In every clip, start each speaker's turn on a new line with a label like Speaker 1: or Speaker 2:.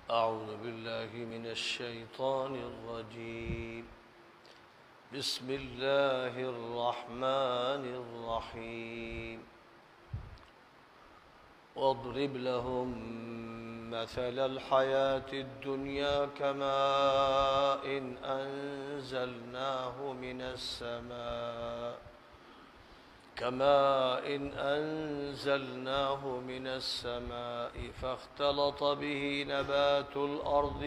Speaker 1: أعوذ بالله من الشيطان الرجيم. بسم الله الرحمن الرحيم. واضرب لهم مثل الحياة الدنيا كماء أنزلناه من السماء فاختلط به نبات الأرض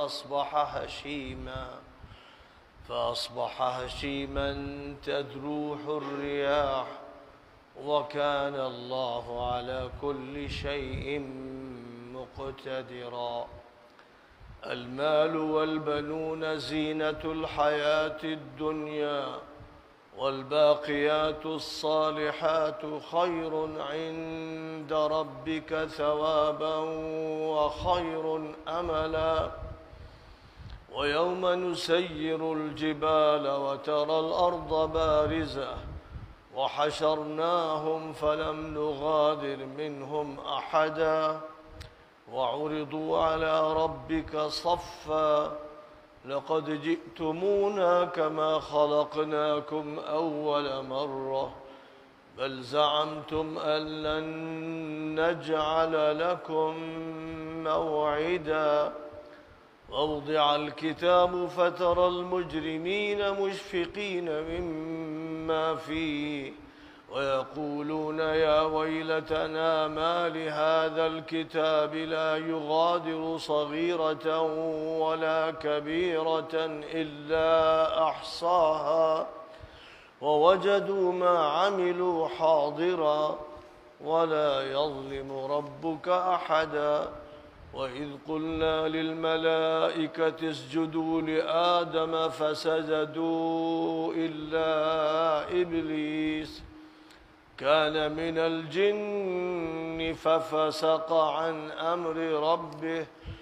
Speaker 1: فأصبح هشيما تذروح الرياح وكان الله على كل شيء مقتدرا. المال والبنون زينة الحياة الدنيا والباقيات الصالحات خير عند ربك ثوابا وخير أملا. ويوم نسير الجبال وترى الأرض بارزة وحشرناهم فلم نغادر منهم أحدا وعرضوا على ربك صفا لقد جئتمونا كما خلقناكم أول مرة بل زعمتم أن لن نجعل لكم موعدا. ووضع الكتاب فترى المجرمين مشفقين مما فيه ويقولون يا ويلتنا ما لهذا الكتاب لا يغادر صغيرة ولا كبيرة إلا أحصاها ووجدوا ما عملوا حاضرا ولا يظلم ربك أحدا. وإذ قلنا للملائكة اسجدوا لآدم فسجدوا إلا إبليس كان من الجن ففسق عن أمر ربه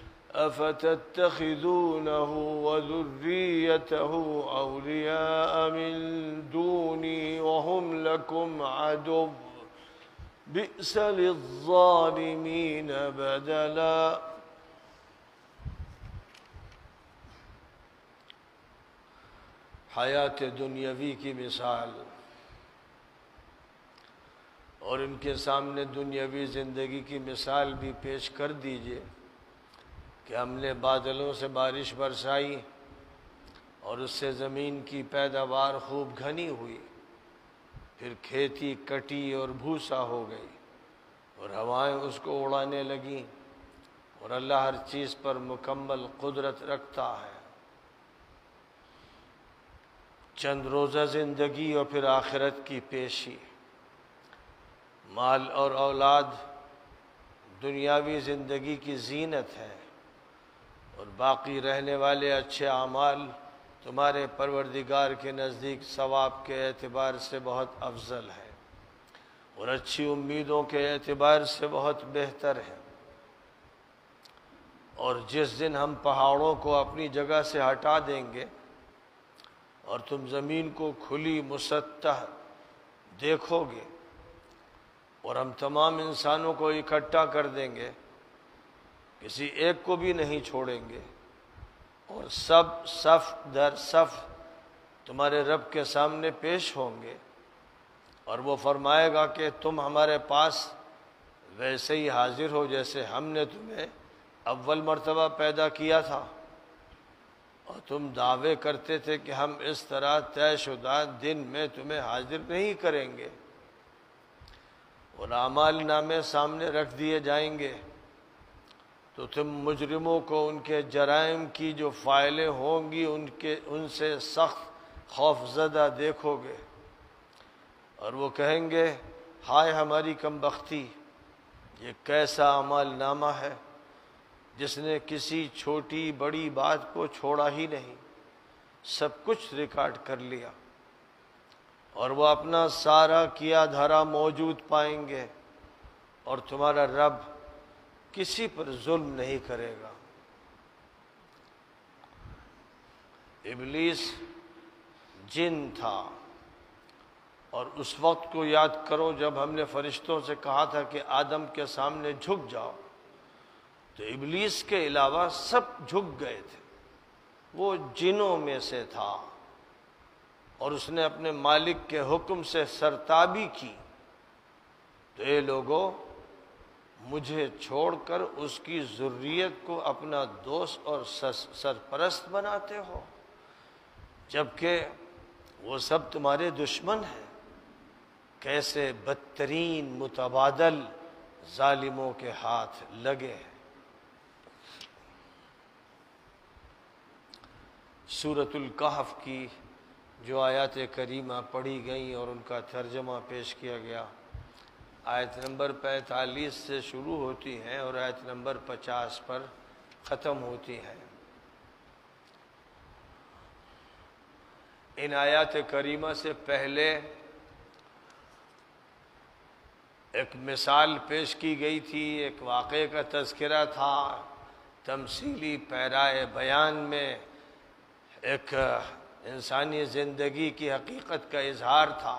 Speaker 1: أفتتخذونه وذريته أولياء من دوني وهم لكم عدو بئس للظالمین بدلا. حیات دنیاوی کی مثال اور ان کے سامنے دنیاوی زندگی کی مثال بھی پیش کر دیجئے کہ ہم نے بادلوں سے بارش برسائی اور اس سے زمین کی پیداوار خوب گھنی ہوئی، پھر کھیتی کٹی اور بھوسا ہو گئی اور ہوائیں اس کو اڑانے لگیں، اور اللہ ہر چیز پر مکمل قدرت رکھتا ہے. چند روزہ زندگی اور پھر آخرت کی پیشی. مال اور اولاد دنیاوی زندگی کی زینت ہے، اور باقی رہنے والے اچھے اعمال تمہارے پروردگار کے نزدیک ثواب کے اعتبار سے بہت افضل ہے اور اچھی امیدوں کے اعتبار سے بہت بہتر ہے. اور جس دن ہم پہاڑوں کو اپنی جگہ سے ہٹا دیں گے اور تم زمین کو کھلی مسطح دیکھو گے اور ہم تمام انسانوں کو اکٹھا کر دیں گے، کسی ایک کو بھی نہیں چھوڑیں گے، اور سب صف در صف تمہارے رب کے سامنے پیش ہوں گے، اور وہ فرمائے گا کہ تم ہمارے پاس ویسے ہی حاضر ہو جیسے ہم نے تمہیں اول مرتبہ پیدا کیا تھا، اور تم دعوے کرتے تھے کہ ہم اس طرح طے شدہ دن میں تمہیں حاضر نہیں کریں گے. اور اعمال نامے سامنے رکھ دیے جائیں گے تو تم مجرموں کو ان کے جرائم کی جو فائلیں ہوں گی ان سے سخت خوف زدہ دیکھو گے، اور وہ کہیں گے ہائے ہماری کمبختی، یہ کیسا اعمال نامہ ہے جس نے کسی چھوٹی بڑی بات کو چھوڑا ہی نہیں، سب کچھ ریکارڈ کر لیا. اور وہ اپنا سارا کیا دھرا موجود پائیں گے، اور تمہارا رب کسی پر ظلم نہیں کرے گا. ابلیس جن تھا، اور اس وقت کو یاد کرو جب ہم نے فرشتوں سے کہا تھا کہ آدم کے سامنے جھک جاؤ، تو ابلیس کے علاوہ سب جھک گئے تھے، وہ جنوں میں سے تھا، اور اس نے اپنے مالک کے حکم سے سرتابی کی۔ تو اے لوگوں، مجھے چھوڑ کر اس کی ذریت کو اپنا دوست اور سرپرست بناتے ہو، جبکہ وہ سب تمہارے دشمن ہیں۔ کیسے بدترین متبادل ظالموں کے ہاتھ لگے۔ سورۃ الکہف کی جو آیات کریمہ پڑھی گئیں اور ان کا ترجمہ پیش کیا گیا، آیت نمبر 45 سے شروع ہوتی ہیں اور آیت نمبر 50 پر ختم ہوتی ہیں۔ ان آیات کریمہ سے پہلے ایک مثال پیش کی گئی تھی، ایک واقعے کا تذکرہ تھا، تمثیلی پیرائے بیان میں ایک انسانی زندگی کی حقیقت کا اظہار تھا۔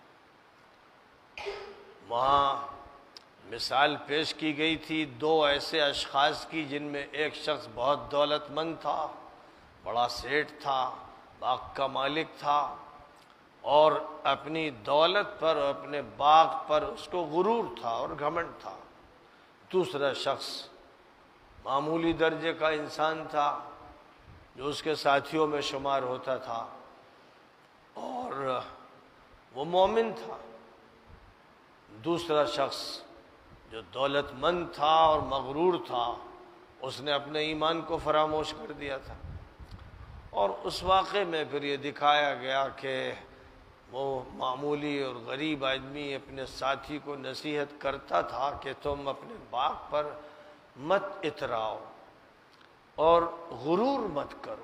Speaker 1: وہاں مثال پیش کی گئی تھی دو ایسے اشخاص کی، جن میں ایک شخص بہت دولت مند تھا، بڑا سیٹھ تھا، باغ کا مالک تھا، اور اپنی دولت پر اور اپنے باغ پر اس کو غرور تھا اور گھمنڈ تھا۔ دوسرا شخص معمولی درجے کا انسان تھا جو اس کے ساتھیوں میں شمار ہوتا تھا، اور وہ مومن تھا۔ دوسرا شخص جو دولت مند تھا اور مغرور تھا، اس نے اپنے ایمان کو فراموش کر دیا تھا۔ اور اس واقعے میں پھر یہ دکھایا گیا کہ وہ معمولی اور غریب آدمی اپنے ساتھی کو نصیحت کرتا تھا کہ تم اپنے باغ پر مت اتراؤ اور غرور مت کرو،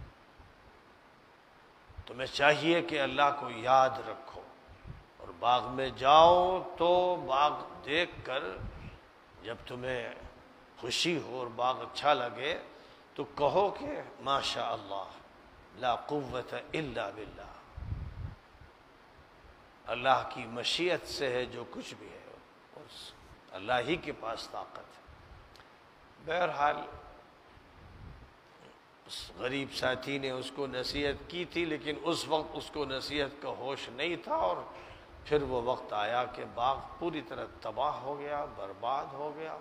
Speaker 1: تمہیں چاہیے کہ اللہ کو یاد رکھو، اور باغ میں جاؤ تو باغ دیکھ کر جب تمہیں خوشی ہو اور باغ اچھا لگے تو کہو کہ ماشاء اللہ لا قوت الا باللہ، اللہ کی مشیت سے ہے جو کچھ بھی ہے، اللہ ہی کے پاس طاقت ہے۔ بہرحال اس غریب ساتھی نے اس کو نصیحت کی تھی، لیکن اس وقت اس کو نصیحت کا ہوش نہیں تھا، اور پھر وہ وقت آیا کہ باغ پوری طرح تباہ ہو گیا، برباد ہو گیا،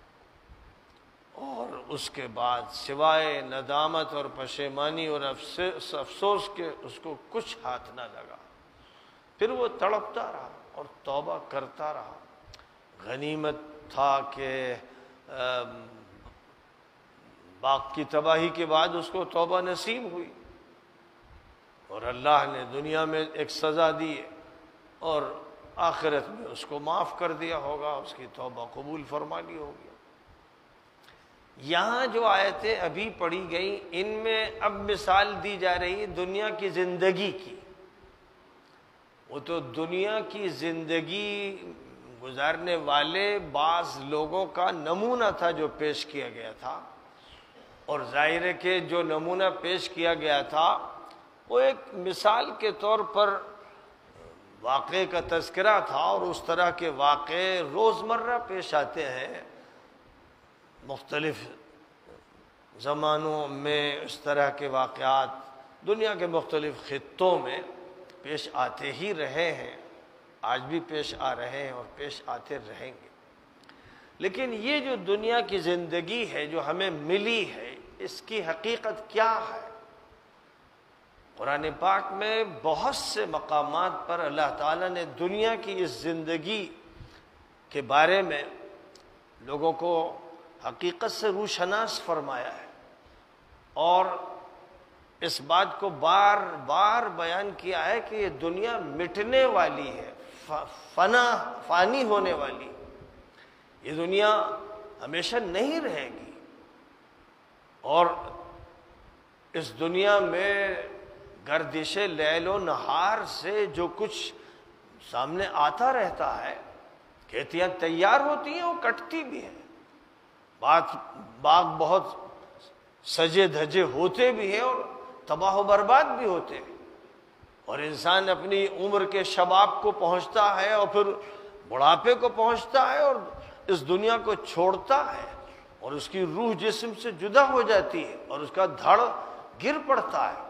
Speaker 1: اور اس کے بعد سوائے ندامت اور پشیمانی اور افسوس کے اس کو کچھ ہاتھ نہ لگا۔ پھر وہ تڑپتا رہا اور توبہ کرتا رہا۔ غنیمت تھا کہ باغ کی تباہی کے بعد اس کو توبہ نصیب ہوئی، اور اللہ نے دنیا میں ایک سزا دی اور آخرت میں اس کو معاف کر دیا ہوگا، اس کی توبہ قبول فرما لی ہوگی۔ یہاں جو آیتیں ابھی پڑھی گئیں، ان میں اب مثال دی جا رہی ہے دنیا کی زندگی کی۔ وہ تو دنیا کی زندگی گزارنے والے بعض لوگوں کا نمونہ تھا جو پیش کیا گیا تھا، اور ظاہر ہے کہ جو نمونہ پیش کیا گیا تھا وہ ایک مثال کے طور پر واقعے کا تذکرہ تھا، اور اس طرح کے واقعے روزمرہ پیش آتے ہیں۔ مختلف زمانوں میں اس طرح کے واقعات دنیا کے مختلف خطوں میں پیش آتے ہی رہے ہیں، آج بھی پیش آ رہے ہیں اور پیش آتے رہیں گے۔ لیکن یہ جو دنیا کی زندگی ہے جو ہمیں ملی ہے، اس کی حقیقت کیا ہے؟ قرآن پاک میں بہت سے مقامات پر اللہ تعالیٰ نے دنیا کی اس زندگی کے بارے میں لوگوں کو حقیقت سے روشناس فرمایا ہے، اور اس بات کو بار بار بیان کیا ہے کہ یہ دنیا مٹنے والی ہے، فانی ہونے والی، یہ دنیا ہمیشہ نہیں رہے گی، اور اس دنیا میں گردش لیل و نہار سے جو کچھ سامنے آتا رہتا ہے، کھیتیاں تیار ہوتی ہیں اور کٹتی بھی ہیں، باغ بہت سجے دھجے ہوتے بھی ہیں اور تباہ و برباد بھی ہوتے ہیں، اور انسان اپنی عمر کے شباب کو پہنچتا ہے اور پھر بڑھاپے کو پہنچتا ہے اور اس دنیا کو چھوڑتا ہے، اور اس کی روح جسم سے جدا ہو جاتی ہے اور اس کا دھڑ گر پڑتا ہے۔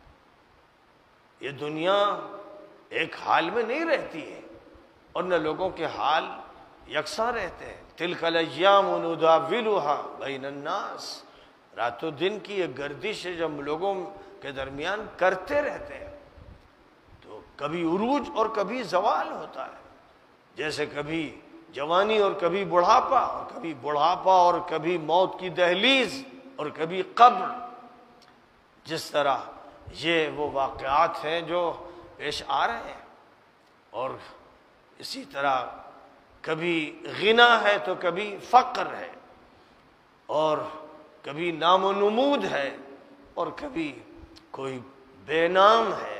Speaker 1: یہ دنیا ایک حال میں نہیں رہتی ہے اور نہ لوگوں کے حال یکساں رہتے ہیں۔ تلک الایام نداولها بین الناس، رات و دن کی ایک گردش ہے جب لوگوں کے درمیان کرتے رہتے ہیں، تو کبھی عروج اور کبھی زوال ہوتا ہے، جیسے کبھی جوانی اور کبھی بڑھاپا، اور کبھی بڑھاپا اور کبھی موت کی دہلیز اور کبھی قبر۔ جس طرح یہ وہ واقعات ہیں جو پیش آ رہے ہیں، اور اسی طرح کبھی غنا ہے تو کبھی فقر ہے، اور کبھی نام و نمود ہے اور کبھی کوئی بے نام ہے۔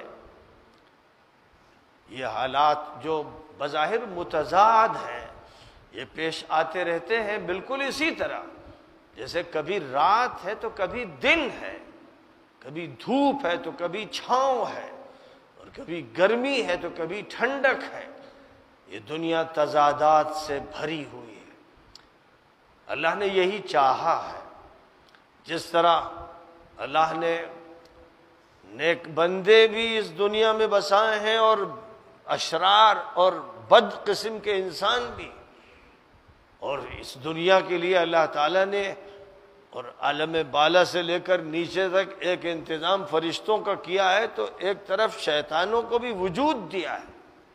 Speaker 1: یہ حالات جو بظاہر متضاد ہیں یہ پیش آتے رہتے ہیں، بالکل اسی طرح جیسے کبھی رات ہے تو کبھی دن ہے، کبھی دھوپ ہے تو کبھی چھاؤں ہے، اور کبھی گرمی ہے تو کبھی ٹھنڈک ہے۔ یہ دنیا تضادات سے بھری ہوئی ہے۔ اللہ نے یہی چاہا ہے، جس طرح اللہ نے نیک بندے بھی اس دنیا میں بسائے ہیں اور اشرار اور بد قسم کے انسان بھی، اور اس دنیا کے لیے اللہ تعالیٰ نے اور عالم بالا سے لے کر نیچے تک ایک انتظام فرشتوں کا کیا ہے، تو ایک طرف شیطانوں کو بھی وجود دیا ہے،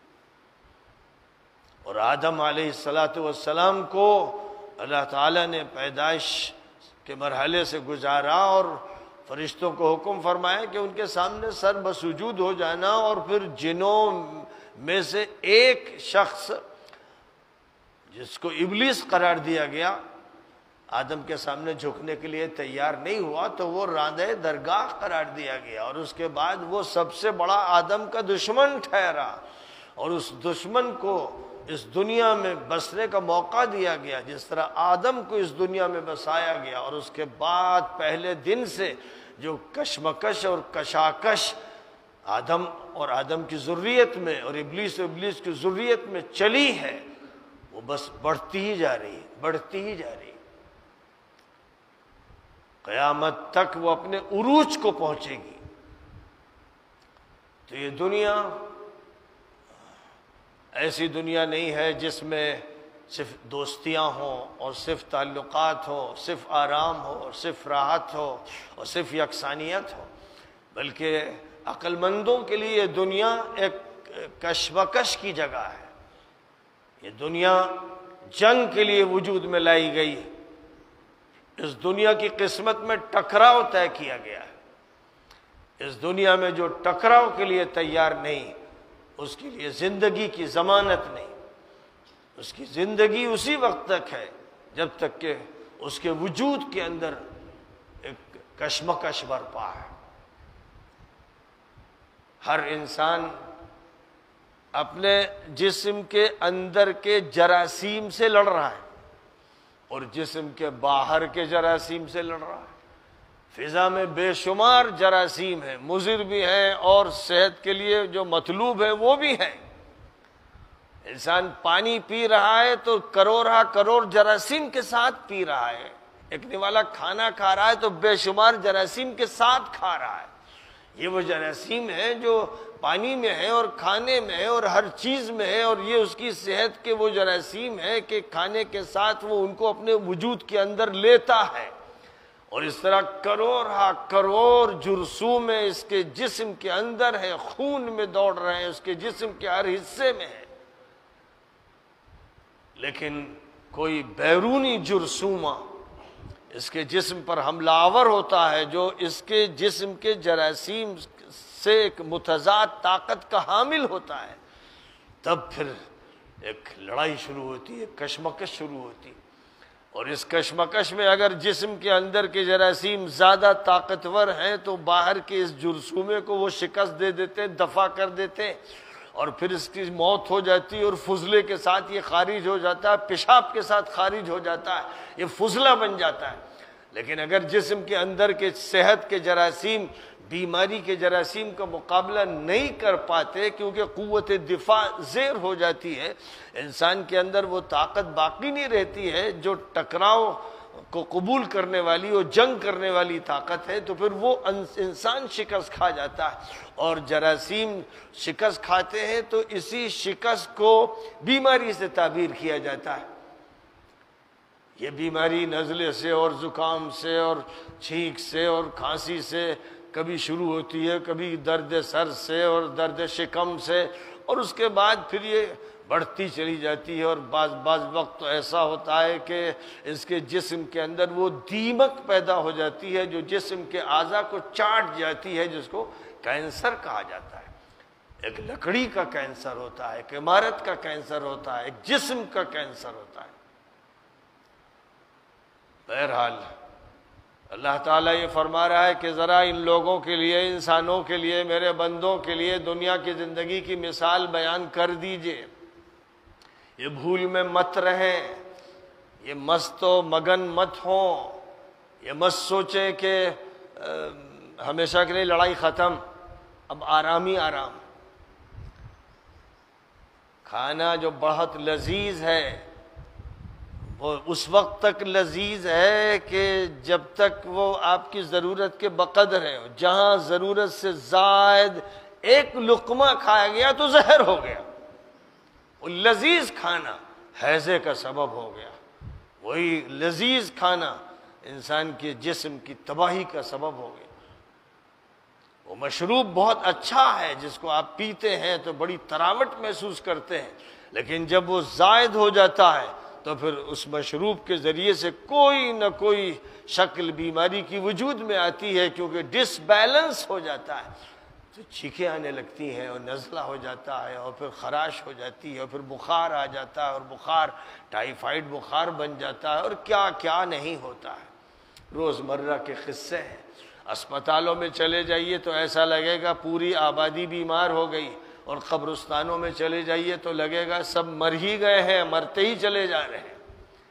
Speaker 1: اور آدم علیہ السلام کو اللہ تعالیٰ نے پیدائش کے مرحلے سے گزارا اور فرشتوں کو حکم فرمایا کہ ان کے سامنے سر بسجود ہو جانا، اور پھر جنوں میں سے ایک شخص جس کو ابلیس قرار دیا گیا آدم کے سامنے جھکنے کے لیے تیار نہیں ہوا، تو وہ راندہ درگاہ قرار دیا گیا، اور اس کے بعد وہ سب سے بڑا آدم کا دشمن ٹھہرا، اور اس دشمن کو اس دنیا میں بسنے کا موقع دیا گیا جس طرح آدم کو اس دنیا میں بسایا گیا۔ اور اس کے بعد پہلے دن سے جو کشمکش اور کشاکش آدم اور آدم کی ذریت میں اور ابلیس کی ذریت میں چلی ہے، وہ بس بڑھتی ہی جا رہی ہے، بڑھتی ہی جا رہی ہے۔ قیامت تک وہ اپنے عروج کو پہنچے گی۔ تو یہ دنیا ایسی دنیا نہیں ہے جس میں صرف دوستیاں ہوں اور صرف تعلقات ہوں، صرف آرام ہو اور صرف راحت ہو اور صرف یکسانیت ہو، بلکہ عقل مندوں کے لیے یہ دنیا ایک کشمکش کی جگہ ہے۔ یہ دنیا جنگ کے لیے وجود میں لائی گئی ہے۔ اس دنیا کی قسمت میں ٹکراؤ طے کیا گیا ہے۔ اس دنیا میں جو ٹکراؤ کے لیے تیار نہیں، اس کے لیے زندگی کی ضمانت نہیں۔ اس کی زندگی اسی وقت تک ہے جب تک کہ اس کے وجود کے اندر ایک کشمکش برپا ہے۔ ہر انسان اپنے جسم کے اندر کے جراثیم سے لڑ رہا ہے اور جسم کے باہر کے جراثیم سے لڑ رہا ہے۔ فضا میں بے شمار جراثیم ہیں، مضر بھی ہیں اور صحت کے لیے جو مطلوب ہے وہ بھی ہیں۔ انسان پانی پی رہا ہے تو کروڑ جراثیم کے ساتھ پی رہا ہے۔ ایک نوالا کھانا کھا رہا ہے تو بے شمار جراثیم کے ساتھ کھا رہا ہے۔ یہ وہ جراثیم ہیں جو پانی میں ہے اور کھانے میں ہے اور ہر چیز میں ہے، اور یہ اس کی صحت کے وہ جراثیم ہیں کہ کھانے کے ساتھ وہ ان کو اپنے وجود کے اندر لیتا ہے، اور اس طرح کروڑ جرثوم اس کے جسم کے اندر ہے، خون میں دوڑ رہے ہیں، اس کے جسم کے ہر حصے میں ہے۔ لیکن کوئی بیرونی جرثومہ اس کے جسم پر حملہ آور ہوتا ہے جو اس کے جسم کے جراثیم سے ایک متضاد طاقت کا حامل ہوتا ہے، تب پھر ایک لڑائی شروع ہوتی ہے، کشمکش شروع ہوتی ہے۔ اور اس کشمکش میں اگر جسم کے اندر کے جراثیم زیادہ طاقتور ہیں تو باہر کے اس جرثومے کو وہ شکست دے دیتے، دفع کر دیتے، اور پھر اس کی موت ہو جاتی ہے، اور فضلے کے ساتھ یہ خارج ہو جاتا ہے، پیشاب کے ساتھ خارج ہو جاتا ہے، یہ فضلہ بن جاتا ہے۔ لیکن اگر جسم کے اندر کے صحت کے جراثیم بیماری کے جراثیم کا مقابلہ نہیں کر پاتے کیونکہ قوت دفاع زیر ہو جاتی ہے، انسان کے اندر وہ طاقت باقی نہیں رہتی ہے جو ٹکراؤ کو قبول کرنے والی اور جنگ کرنے والی طاقت ہے، تو پھر وہ انسان شکست کھا جاتا ہے، اور جراثیم شکست کھاتے ہیں تو اسی شکست کو بیماری سے تعبیر کیا جاتا ہے۔ یہ بیماری نزلے سے اور زکام سے اور چھینک سے اور کھانسی سے کبھی شروع ہوتی ہے، کبھی درد سر سے اور درد شکم سے، اور اس کے بعد پھر یہ بڑھتی چلی جاتی ہے، اور بعض وقت تو ایسا ہوتا ہے کہ اس کے جسم کے اندر وہ دیمک پیدا ہو جاتی ہے جو جسم کے اعضاء کو چاٹ جاتی ہے، جس کو کینسر کہا جاتا ہے۔ ایک لکڑی کا کینسر ہوتا ہے، ایک عمارت کا کینسر ہوتا ہے، ایک جسم کا کینسر ہوتا ہے۔ بہرحال اللہ تعالیٰ یہ فرما رہا ہے کہ ذرا ان لوگوں کے لیے، انسانوں کے لیے، میرے بندوں کے لیے دنیا کی زندگی کی مثال بیان کر دیجئے۔ یہ بھول میں مت رہیں، یہ مست و مگن مت ہوں، یہ مت سوچیں کہ ہمیشہ کے لیے لڑائی ختم، اب آرام ہی آرام۔ کھانا جو بہت لذیذ ہے وہ اس وقت تک لذیذ ہے کہ جب تک وہ آپ کی ضرورت کے بقدر ہے، جہاں ضرورت سے زائد ایک لقمہ کھایا گیا تو زہر ہو گیا، وہ لذیذ کھانا ہیضے کا سبب ہو گیا، وہی لذیذ کھانا انسان کے جسم کی تباہی کا سبب ہو گیا۔ وہ مشروب بہت اچھا ہے، جس کو آپ پیتے ہیں تو بڑی تراوٹ محسوس کرتے ہیں، لیکن جب وہ زائد ہو جاتا ہے تو پھر اس مشروب کے ذریعے سے کوئی نہ کوئی شکل بیماری کی وجود میں آتی ہے، کیونکہ ڈس بیلنس ہو جاتا ہے تو چھینکیں آنے لگتی ہیں اور نزلہ ہو جاتا ہے، اور پھر خراش ہو جاتی ہے، اور پھر بخار آ جاتا ہے، اور بخار ٹائیفائڈ بخار بن جاتا ہے، اور کیا کیا نہیں ہوتا ہے۔ روزمرہ کے قصے ہیں۔ اسپتالوں میں چلے جائیے تو ایسا لگے گا پوری آبادی بیمار ہو گئی، اور قبرستانوں میں چلے جائیے تو لگے گا سب مر ہی گئے ہیں، مرتے ہی چلے جا رہے ہیں۔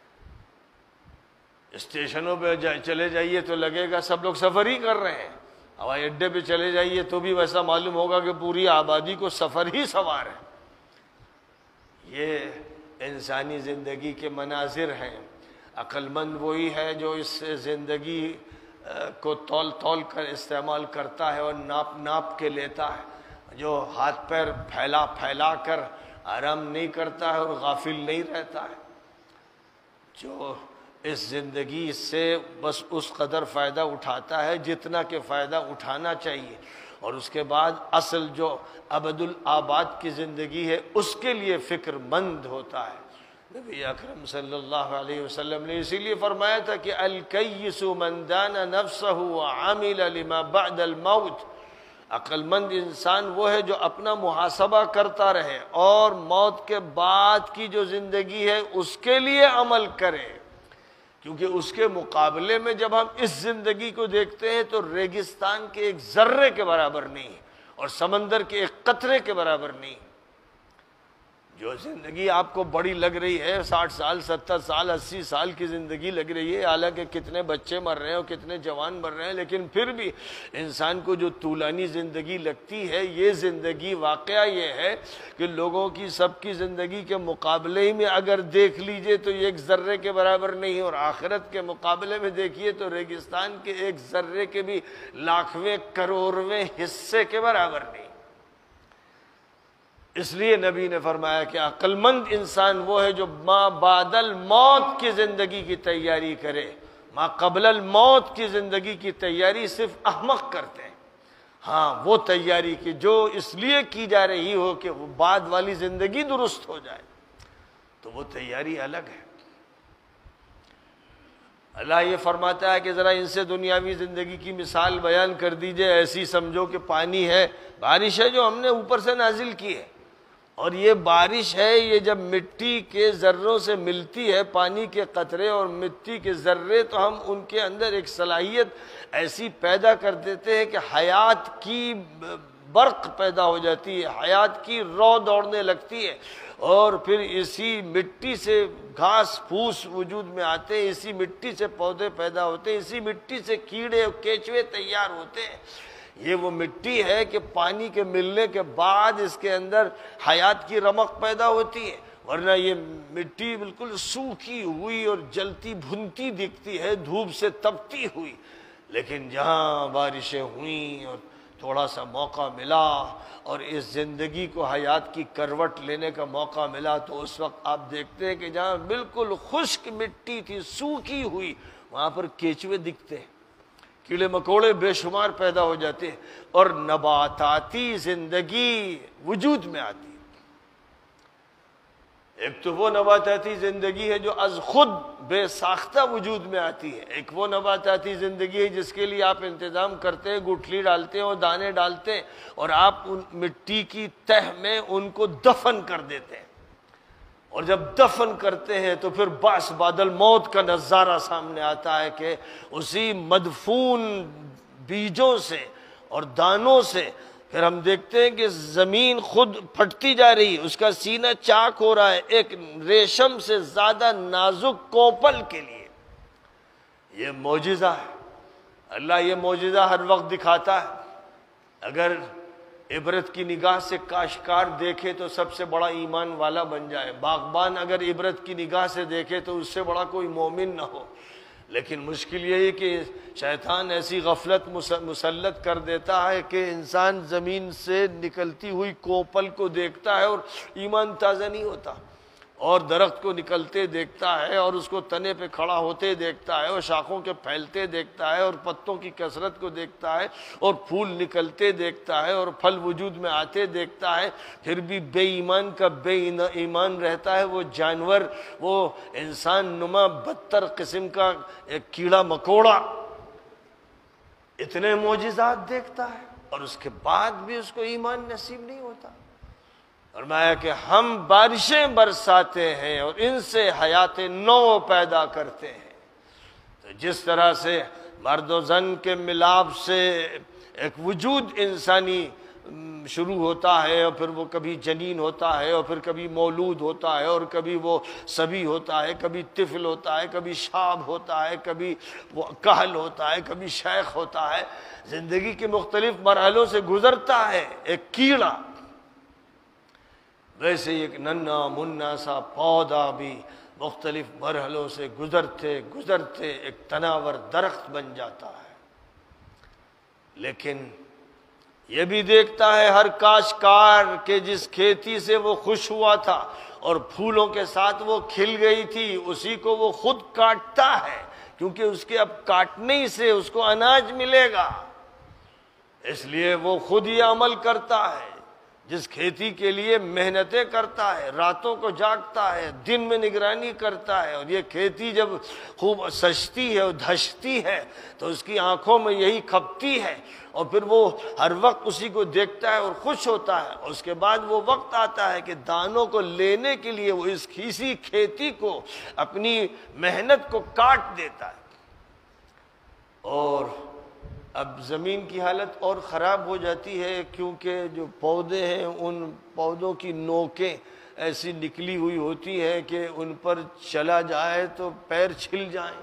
Speaker 1: اسٹیشنوں پہ چلے جائیے تو لگے گا سب لوگ سفر ہی کر رہے ہیں، ہوائی اڈے پہ چلے جائیے تو بھی ویسا معلوم ہوگا کہ پوری آبادی کو سفر ہی سوار ہے۔ یہ انسانی زندگی کے مناظر ہیں۔ عقل مند وہی ہے جو اس زندگی کو تول کر استعمال کرتا ہے اور ناپ کے لیتا ہے، جو ہاتھ پیر پھیلا کر آرام نہیں کرتا ہے اور غافل نہیں رہتا ہے، جو اس زندگی سے بس اس قدر فائدہ اٹھاتا ہے جتنا کہ فائدہ اٹھانا چاہیے، اور اس کے بعد اصل جو ابد الآباد کی زندگی ہے اس کے لیے فکر مند ہوتا ہے۔ نبی اکرم صلی اللہ علیہ وسلم نے اسی لیے فرمایا تھا کہ الکیس من دان نفسہ وعمل لما بعد الموت، عقل مند انسان وہ ہے جو اپنا محاسبہ کرتا رہے اور موت کے بعد کی جو زندگی ہے اس کے لیے عمل کرے، کیونکہ اس کے مقابلے میں جب ہم اس زندگی کو دیکھتے ہیں تو ریگستان کے ایک ذرے کے برابر نہیں اور سمندر کے ایک قطرے کے برابر نہیں۔ جو زندگی آپ کو بڑی لگ رہی ہے، 60 سال 70 سال 80 سال کی زندگی لگ رہی ہے، حالانکہ کتنے بچے مر رہے ہیں اور کتنے جوان مر رہے ہیں، لیکن پھر بھی انسان کو جو طولانی زندگی لگتی ہے، یہ زندگی واقعہ یہ ہے کہ لوگوں کی سب کی زندگی کے مقابلے میں اگر دیکھ لیجئے تو یہ ایک ذرے کے برابر نہیں، اور آخرت کے مقابلے میں دیکھیے تو ریگستان کے ایک ذرے کے بھی لاکھویں کروڑویں حصے کے برابر نہیں۔ اس لیے نبی نے فرمایا کہ عقل مند انسان وہ ہے جو ما بعد الموت کی زندگی کی تیاری کرے، ما قبل الموت کی زندگی کی تیاری صرف احمق کرتے ہیں۔ ہاں وہ تیاری کی جو اس لیے کی جا رہی ہو کہ وہ بعد والی زندگی درست ہو جائے، تو وہ تیاری الگ ہے۔ اللہ یہ فرماتا ہے کہ ذرا ان سے دنیاوی زندگی کی مثال بیان کر دیجئے، ایسی سمجھو کہ پانی ہے، بارش ہے جو ہم نے اوپر سے نازل کی ہے، اور یہ بارش ہے، یہ جب مٹی کے ذروں سے ملتی ہے، پانی کے قطرے اور مٹی کے ذرے، تو ہم ان کے اندر ایک صلاحیت ایسی پیدا کر دیتے ہیں کہ حیات کی برق پیدا ہو جاتی ہے، حیات کی رو دوڑنے لگتی ہے، اور پھر اسی مٹی سے گھاس پھوس وجود میں آتے ہیں، اسی مٹی سے پودے پیدا ہوتے ہیں، اسی مٹی سے کیڑے اور کیچوے تیار ہوتے ہیں۔ یہ وہ مٹی ہے کہ پانی کے ملنے کے بعد اس کے اندر حیات کی رمق پیدا ہوتی ہے، ورنہ یہ مٹی بالکل سوکھی ہوئی اور جلتی بھنتی دکھتی ہے، دھوپ سے تپتی ہوئی، لیکن جہاں بارشیں ہوئیں اور تھوڑا سا موقع ملا اور اس زندگی کو حیات کی کروٹ لینے کا موقع ملا، تو اس وقت آپ دیکھتے ہیں کہ جہاں بالکل خشک مٹی تھی، سوکھی ہوئی، وہاں پر کیچوے دکھتے ہیں، کیڑے مکوڑے بے شمار پیدا ہو جاتے ہیں، اور نباتاتی زندگی وجود میں آتی ہے۔ ایک تو وہ نباتاتی زندگی ہے جو از خود بے ساختہ وجود میں آتی ہے، ایک وہ نباتاتی زندگی ہے جس کے لیے آپ انتظام کرتے ہیں، گٹھلی ڈالتے ہیں اور دانے ڈالتے ہیں، اور آپ ان مٹی کی تہ میں ان کو دفن کر دیتے ہیں، اور جب دفن کرتے ہیں تو پھر باس بادل موت کا نظارہ سامنے آتا ہے کہ اسی مدفون بیجوں سے اور دانوں سے پھر ہم دیکھتے ہیں کہ زمین خود پھٹتی جا رہی ہے، اس کا سینہ چاک ہو رہا ہے ایک ریشم سے زیادہ نازک کوپل کے لیے۔ یہ معجزہ ہے، اللہ یہ معجزہ ہر وقت دکھاتا ہے۔ اگر عبرت کی نگاہ سے کاشتکار دیکھے تو سب سے بڑا ایمان والا بن جائے، باغبان اگر عبرت کی نگاہ سے دیکھے تو اس سے بڑا کوئی مومن نہ ہو، لیکن مشکل یہی کہ شیطان ایسی غفلت مسلط کر دیتا ہے کہ انسان زمین سے نکلتی ہوئی کوپل کو دیکھتا ہے اور ایمان تازہ نہیں ہوتا، اور درخت کو نکلتے دیکھتا ہے اور اس کو تنے پہ کھڑا ہوتے دیکھتا ہے اور شاخوں کے پھیلتے دیکھتا ہے اور پتوں کی کثرت کو دیکھتا ہے اور پھول نکلتے دیکھتا ہے اور پھل وجود میں آتے دیکھتا ہے، پھر بھی بے ایمان کا بے ایمان رہتا ہے، وہ جانور، وہ انسان نما بدتر قسم کا ایک کیڑا مکوڑا اتنے معجزات دیکھتا ہے اور اس کے بعد بھی اس کو ایمان نصیب نہیں ہوتا۔ فرمایا کہ ہم بارشیں برساتے ہیں اور ان سے حیات نو پیدا کرتے ہیں۔ تو جس طرح سے مرد و زن کے ملاپ سے ایک وجود انسانی شروع ہوتا ہے اور پھر وہ کبھی جنین ہوتا ہے اور پھر کبھی مولود ہوتا ہے اور کبھی وہ صبی ہوتا ہے، کبھی طفل ہوتا ہے، کبھی شاب ہوتا ہے، کبھی وہ کہل ہوتا ہے، کبھی شیخ ہوتا ہے، زندگی کے مختلف مرحلوں سے گزرتا ہے ایک کیڑا، ویسے ایک ننھا منا سا پودا بھی مختلف مرحلوں سے گزرتے گزرتے ایک تناور درخت بن جاتا ہے۔ لیکن یہ بھی دیکھتا ہے ہر کاشتکار کہ جس کھیتی سے وہ خوش ہوا تھا اور پھولوں کے ساتھ وہ کھل گئی تھی، اسی کو وہ خود کاٹتا ہے، کیونکہ اس کے اب کاٹنے سے اس کو اناج ملے گا، اس لیے وہ خود یہ عمل کرتا ہے۔ جس کھیتی کے لیے محنتیں کرتا ہے، راتوں کو جاگتا ہے، دن میں نگرانی کرتا ہے، اور یہ کھیتی جب خوب سجتی ہے اور دھستی ہے تو اس کی آنکھوں میں یہی کھپتی ہے، اور پھر وہ ہر وقت اسی کو دیکھتا ہے اور خوش ہوتا ہے، اور اس کے بعد وہ وقت آتا ہے کہ دانوں کو لینے کے لیے وہ اسی کھیتی کو، اپنی محنت کو کاٹ دیتا ہے۔ اور اب زمین کی حالت اور خراب ہو جاتی ہے، کیونکہ جو پودے ہیں ان پودوں کی نوکیں ایسی نکلی ہوئی ہوتی ہے کہ ان پر چلا جائے تو پیر چھل جائیں،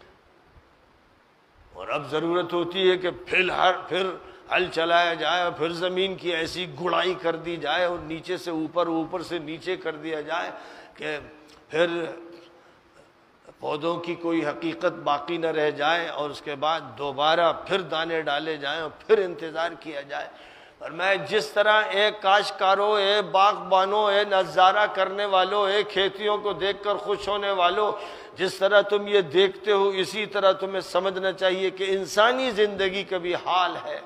Speaker 1: اور اب ضرورت ہوتی ہے کہ پھر ہل چلایا جائے اور پھر زمین کی ایسی گڑائی کر دی جائے اور نیچے سے اوپر، اوپر سے نیچے کر دیا جائے کہ پھر پودوں کی کوئی حقیقت باقی نہ رہ جائے، اور اس کے بعد دوبارہ پھر دانے ڈالے جائیں اور پھر انتظار کیا جائے۔ اور میں جس طرح ایک کاشتکاروں، اے باغبانوں، اے نظارہ کرنے والوں، اے کھیتیوں کو دیکھ کر خوش ہونے والوں، جس طرح تم یہ دیکھتے ہو اسی طرح تمہیں سمجھنا چاہیے کہ انسانی زندگی کا بھی حال ہے،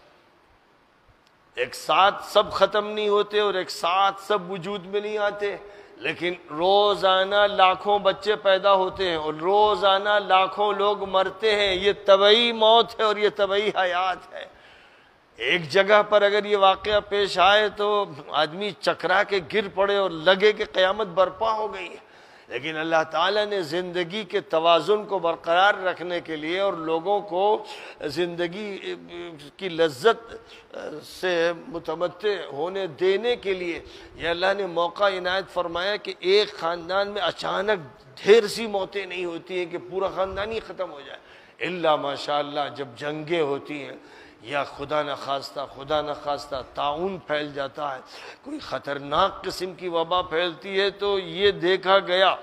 Speaker 1: ایک ساتھ سب ختم نہیں ہوتے اور ایک ساتھ سب وجود میں نہیں آتے، لیکن روزانہ لاکھوں بچے پیدا ہوتے ہیں اور روزانہ لاکھوں لوگ مرتے ہیں، یہ طبعی موت ہے اور یہ طبعی حیات ہے۔ ایک جگہ پر اگر یہ واقعہ پیش آئے تو آدمی چکرا کے گر پڑے اور لگے کہ قیامت برپا ہو گئی ہے، لیکن اللہ تعالیٰ نے زندگی کے توازن کو برقرار رکھنے کے لیے اور لوگوں کو زندگی کی لذت سے متمتع ہونے دینے کے لیے یہ اللہ نے موقع عنایت فرمایا کہ ایک خاندان میں اچانک ڈھیر سی موتیں نہیں ہوتی ہیں کہ پورا خاندان ہی ختم ہو جائے، الا ماشاء اللہ جب جنگیں ہوتی ہیں یا خدا نخواستہ طاعون پھیل جاتا ہے، کوئی خطرناک قسم کی وبا پھیلتی ہے، تو یہ دیکھا گیا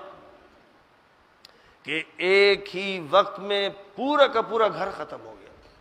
Speaker 1: کہ ایک ہی وقت میں پورا کا پورا گھر ختم ہو گیا۔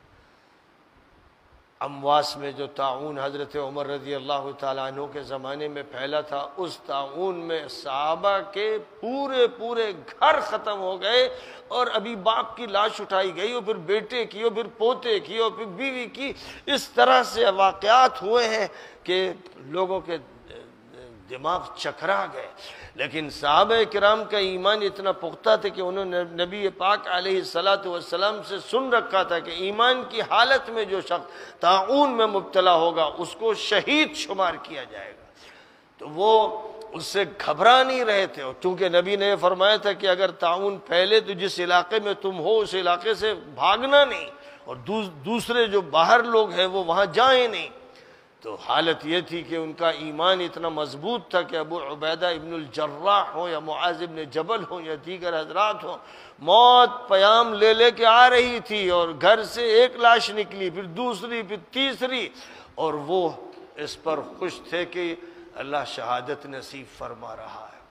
Speaker 1: امواس میں جو طاعون حضرت عمر رضی اللہ تعالیٰ عنہ کے زمانے میں پھیلا تھا، اس طاعون میں صحابہ کے پورے گھر ختم ہو گئے، اور ابھی باپ کی لاش اٹھائی گئی، اور پھر بیٹے کی، اور پھر پوتے کی، اور پھر بیوی کی۔ اس طرح سے واقعات ہوئے ہیں کہ لوگوں کے دماغ چکرا گئے۔ لیکن صحابہ کرام کا ایمان اتنا پختہ تھا کہ انہوں نے نبی پاک علیہ الصلاۃ والسلام سے سن رکھا تھا کہ ایمان کی حالت میں جو شخص طاعون میں مبتلا ہوگا اس کو شہید شمار کیا جائے گا، تو وہ اس سے گھبرا نہیں رہے تھے۔ اور چونکہ نبی نے فرمایا تھا کہ اگر طاعون پھیلے تو جس علاقے میں تم ہو اس علاقے سے بھاگنا نہیں، اور دوسرے جو باہر لوگ ہیں وہ وہاں جائیں نہیں۔ تو حالت یہ تھی کہ ان کا ایمان اتنا مضبوط تھا کہ ابو عبیدہ ابن الجراح ہوں یا معاذ ابن جبل ہوں یا دیگر حضرات ہوں، موت پیام لے کے آ رہی تھی، اور گھر سے ایک لاش نکلی، پھر دوسری، پھر تیسری، اور وہ اس پر خوش تھے کہ اللہ شہادت نصیب فرما رہا ہے۔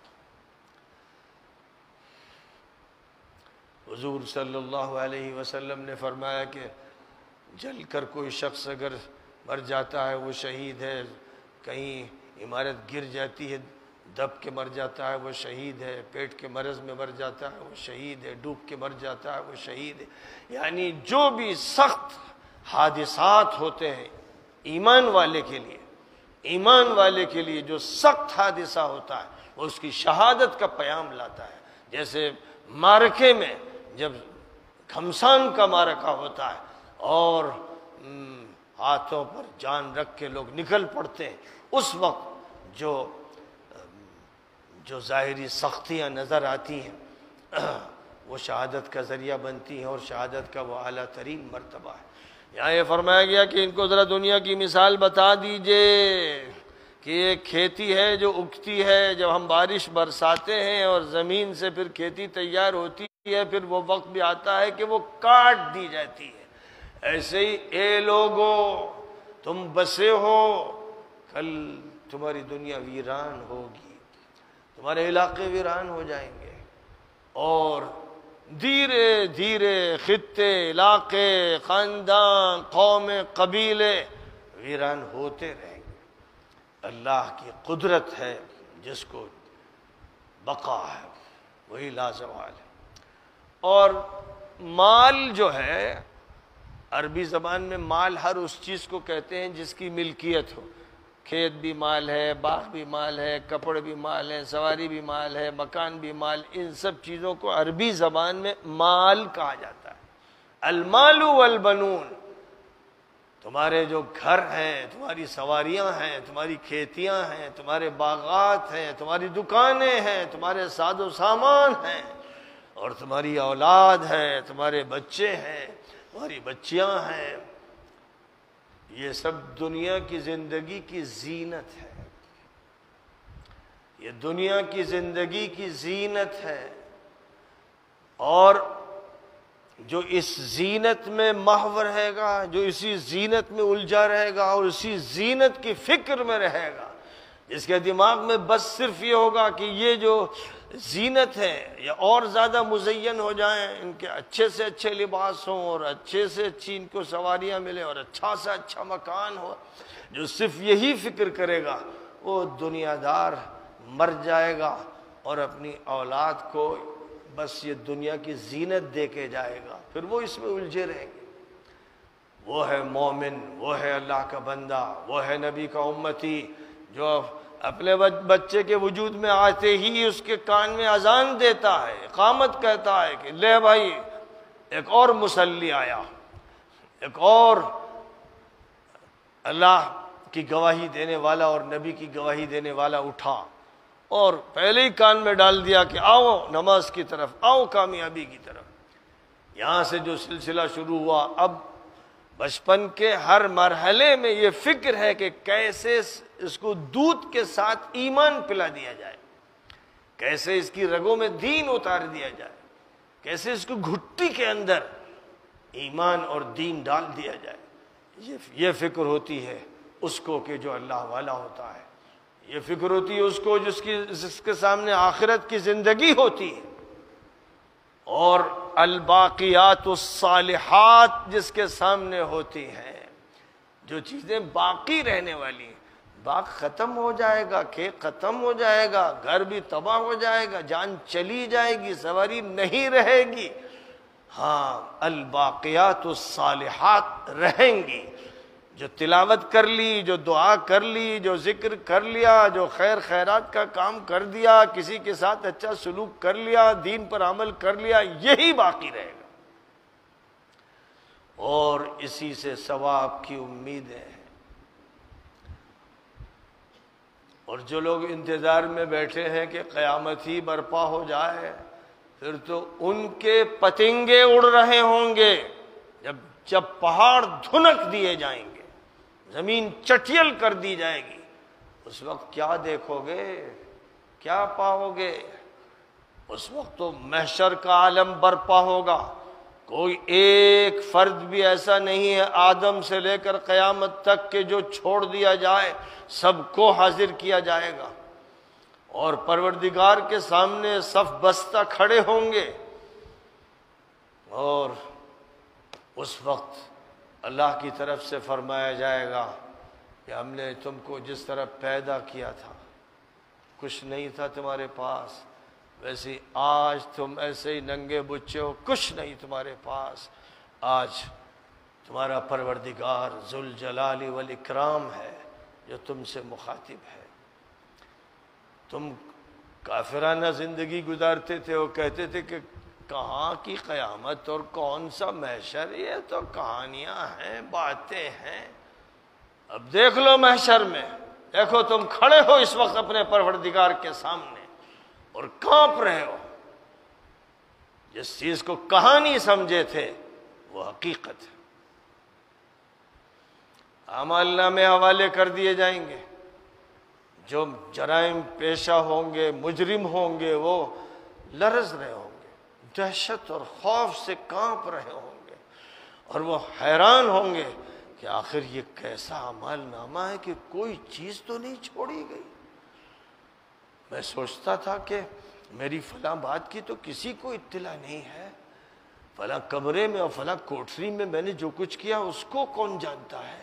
Speaker 1: حضور صلی اللہ علیہ وسلم نے فرمایا کہ جل کر کوئی شخص اگر مر جاتا ہے وہ شہید ہے، کہیں عمارت گر جاتی ہے دب کے مر جاتا ہے وہ شہید ہے، پیٹ کے مرض میں مر جاتا ہے وہ شہید ہے، ڈوب کے مر جاتا ہے وہ شہید ہے۔ یعنی جو بھی سخت حادثات ہوتے ہیں ایمان والے کے لیے جو سخت حادثہ ہوتا ہے وہ اس کی شہادت کا پیام لاتا ہے۔ جیسے معرکے میں جب گھمسان کا معرکہ ہوتا ہے اور ہاتھوں پر جان رکھ کے لوگ نکل پڑتے ہیں، اس وقت جو ظاہری سختیاں نظر آتی ہیں وہ شہادت کا ذریعہ بنتی ہیں، اور شہادت کا وہ اعلیٰ ترین مرتبہ ہے۔ یہاں یہ فرمایا گیا کہ ان کو ذرا دنیا کی مثال بتا دیجئے کہ ایک کھیتی ہے جو اگتی ہے، جب ہم بارش برساتے ہیں اور زمین سے پھر کھیتی تیار ہوتی ہے، پھر وہ وقت بھی آتا ہے کہ وہ کاٹ دی جاتی ہے۔ ایسے ہی اے لوگو تم بسے ہو، کل تمہاری دنیا ویران ہوگی، تمہارے علاقے ویران ہو جائیں گے، اور دھیرے دھیرے خطے، علاقے، خاندان، قومیں، قبیلے ویران ہوتے رہیں گے۔ اللہ کی قدرت ہے، جس کو بقا ہے وہی لازوال ہے۔ اور مال جو ہے، عربی زبان میں مال ہر اس چیز کو کہتے ہیں جس کی ملکیت ہو۔ کھیت بھی مال ہے، باغ بھی مال ہے، کپڑ بھی مال ہے، سواری بھی مال ہے، مکان بھی مال، ان سب چیزوں کو عربی زبان میں مال کہا جاتا ہے۔ المال والبنون، تمہارے جو گھر ہیں، تمہاری سواریاں ہیں، تمہاری کھیتیاں ہیں، تمہارے باغات ہیں، تمہاری دکانیں ہیں، تمہارے ساز و سامان ہیں، اور تمہاری اولاد ہے، تمہارے بچے ہیں، تمہاری بچیاں ہیں، یہ سب دنیا کی زندگی کی زینت ہے۔ یہ دنیا کی زندگی کی زینت ہے، اور جو اس زینت میں محو رہے گا، جو اسی زینت میں الجھا رہے گا اور اسی زینت کی فکر میں رہے گا، جس کے دماغ میں بس صرف یہ ہوگا کہ یہ جو زینت ہے یہ اور زیادہ مزین ہو جائیں، ان کے اچھے سے اچھے لباس ہوں، اور اچھے سے اچھی ان کو سواریاں ملیں، اور اچھا سے اچھا مکان ہو، جو صرف یہی فکر کرے گا وہ دنیا دار مر جائے گا، اور اپنی اولاد کو بس یہ دنیا کی زینت دے کے جائے گا، پھر وہ اس میں الجھے رہیں گے۔ وہ ہے مومن، وہ ہے اللہ کا بندہ، وہ ہے نبی کا امتی، جو اپنے بچے کے وجود میں آتے ہی اس کے کان میں اذان دیتا ہے، اقامت کہتا ہے کہ لے بھائی ایک اور مصلی آیا، ایک اور اللہ کی گواہی دینے والا اور نبی کی گواہی دینے والا اٹھا، اور پہلے ہی کان میں ڈال دیا کہ آؤ نماز کی طرف، آؤ کامیابی کی طرف۔ یہاں سے جو سلسلہ شروع ہوا، اب بچپن کے ہر مرحلے میں یہ فکر ہے کہ کیسے اس کو دودھ کے ساتھ ایمان پلا دیا جائے، کیسے اس کی رگوں میں دین اتار دیا جائے، کیسے اس کو گھٹی کے اندر ایمان اور دین ڈال دیا جائے۔ یہ فکر ہوتی ہے اس کو کہ جو اللہ والا ہوتا ہے، یہ فکر ہوتی ہے اس کو جس کے سامنے آخرت کی زندگی ہوتی ہے، اور الباقیات الصالحات جس کے سامنے ہوتی ہیں، جو چیزیں باقی رہنے والی ہیں۔ باغ ختم ہو جائے گا، کھیت ختم ہو جائے گا، گھر بھی تباہ ہو جائے گا، جان چلی جائے گی، سواری نہیں رہے گی، ہاں الباقیات الصالحات رہیں گی۔ جو تلاوت کر لی، جو دعا کر لی، جو ذکر کر لیا، جو خیر خیرات کا کام کر دیا، کسی کے ساتھ اچھا سلوک کر لیا، دین پر عمل کر لیا، یہی باقی رہے گا، اور اسی سے ثواب کی امیدیں ہیں۔ اور جو لوگ انتظار میں بیٹھے ہیں کہ قیامت ہی برپا ہو جائے، پھر تو ان کے پتنگے اڑ رہے ہوں گے جب پہاڑ دھنک دیے جائیں گے، زمین چٹیل کر دی جائے گی، اس وقت کیا دیکھو گے، کیا پاؤ گے؟ اس وقت تو محشر کا عالم برپا ہوگا، کوئی ایک فرد بھی ایسا نہیں ہے آدم سے لے کر قیامت تک کہ جو چھوڑ دیا جائے، سب کو حاضر کیا جائے گا، اور پروردگار کے سامنے صف بستہ کھڑے ہوں گے، اور اس وقت اللہ کی طرف سے فرمایا جائے گا کہ ہم نے تم کو جس طرح پیدا کیا تھا، کچھ نہیں تھا تمہارے پاس، ویسے آج تم ایسے ہی ننگے بچے ہو، کچھ نہیں تمہارے پاس، آج تمہارا پروردگار ذوالجلال والاکرام ہے جو تم سے مخاطب ہے۔ تم کافرانہ زندگی گزارتے تھے، وہ کہتے تھے کہ کہاں کی قیامت اور کون سا محشر، یہ تو کہانیاں ہیں، باتیں ہیں۔ اب دیکھ لو محشر میں، دیکھو تم کھڑے ہو اس وقت اپنے پروردگار کے سامنے اور کانپ رہے ہو، جس چیز کو کہانی سمجھے تھے وہ حقیقت ہے۔ اعمال نامے حوالے کر دیے جائیں گے، جو جرائم پیشہ ہوں گے، مجرم ہوں گے، وہ لرز رہے ہوں گے، دہشت اور خوف سے کانپ رہے ہوں گے، اور وہ حیران ہوں گے کہ آخر یہ کیسا اعمال نامہ ہے کہ کوئی چیز تو نہیں چھوڑی گئی۔ میں سوچتا تھا کہ میری فلاں بات کی تو کسی کو اطلاع نہیں ہے، فلاں کمرے میں اور فلاں کوٹھری میں میں نے جو کچھ کیا اس کو کون جانتا ہے،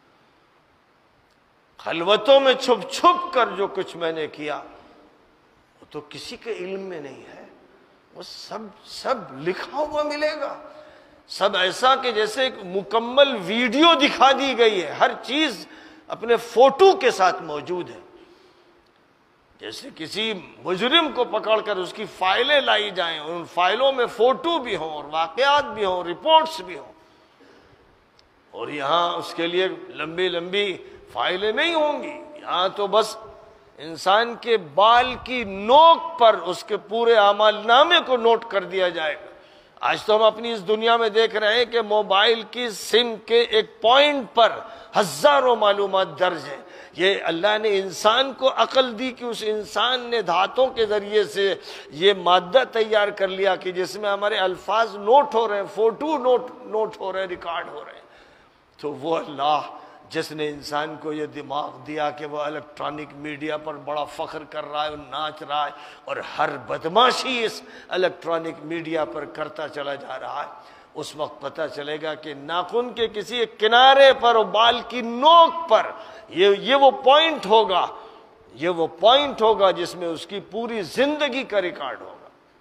Speaker 1: خلوتوں میں چھپ چھپ کر جو کچھ میں نے کیا وہ تو کسی کے علم میں نہیں ہے، وہ سب لکھا ہوا ملے گا، سب ایسا کہ جیسے ایک مکمل ویڈیو دکھا دی گئی ہے، ہر چیز اپنے فوٹو کے ساتھ موجود ہے۔ جیسے کسی مجرم کو پکڑ کر اس کی فائلیں لائی جائیں، ان فائلوں میں فوٹو بھی ہوں اور واقعات بھی ہوں، رپورٹس بھی ہوں، اور یہاں اس کے لیے لمبی لمبی فائلیں نہیں ہوں گی، یہاں تو بس انسان کے بال کی نوک پر اس کے پورے اعمال نامے کو نوٹ کر دیا جائے گا۔ آج تو ہم اپنی اس دنیا میں دیکھ رہے ہیں کہ موبائل کی سم کے ایک پوائنٹ پر ہزاروں معلومات درج ہیں۔ یہ اللہ نے انسان کو عقل دی کہ اس انسان نے دھاتوں کے ذریعے سے یہ مادہ تیار کر لیا کہ جس میں ہمارے الفاظ نوٹ ہو رہے ہیں، فوٹو نوٹ ہو رہے ہیں، ریکارڈ ہو رہے ہیں۔ تو وہ اللہ جس نے انسان کو یہ دماغ دیا کہ وہ الیکٹرانک میڈیا پر بڑا فخر کر رہا ہے اور ناچ رہا ہے، اور ہر بدماشی اس الیکٹرانک میڈیا پر کرتا چلا جا رہا ہے، اس وقت پتہ چلے گا کہ ناخن کے کسی ایک کنارے پر اور بال کی نوک پر یہ وہ پوائنٹ ہوگا، یہ وہ پوائنٹ ہوگا جس میں اس کی پوری زندگی کا ریکارڈ ہوگا۔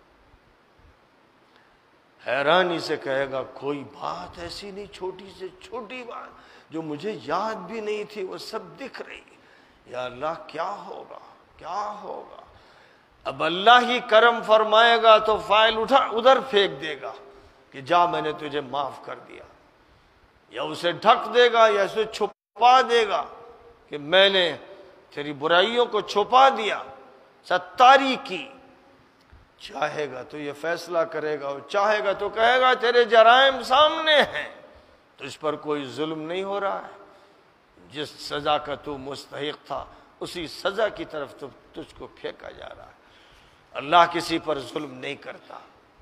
Speaker 1: حیرانی سے کہے گا کوئی بات ایسی نہیں، چھوٹی سے چھوٹی بات جو مجھے یاد بھی نہیں تھی وہ سب دکھ رہی، یا اللہ کیا ہوگا، کیا ہوگا؟ اب اللہ ہی کرم فرمائے گا تو فائل اٹھا ادھر پھینک دے گا کہ جا میں نے تجھے معاف کر دیا، یا اسے ڈھک دے گا، یا اسے چھپا دے گا کہ میں نے تیری برائیوں کو چھپا دیا، ستاری کی۔ چاہے گا تو یہ فیصلہ کرے گا، اور چاہے گا تو کہے گا تیرے جرائم سامنے ہیں، تو اس پر کوئی ظلم نہیں ہو رہا ہے، جس سزا کا تو مستحق تھا اسی سزا کی طرف تو تجھ کو پھینکا جا رہا ہے۔ اللہ کسی پر ظلم نہیں کرتا۔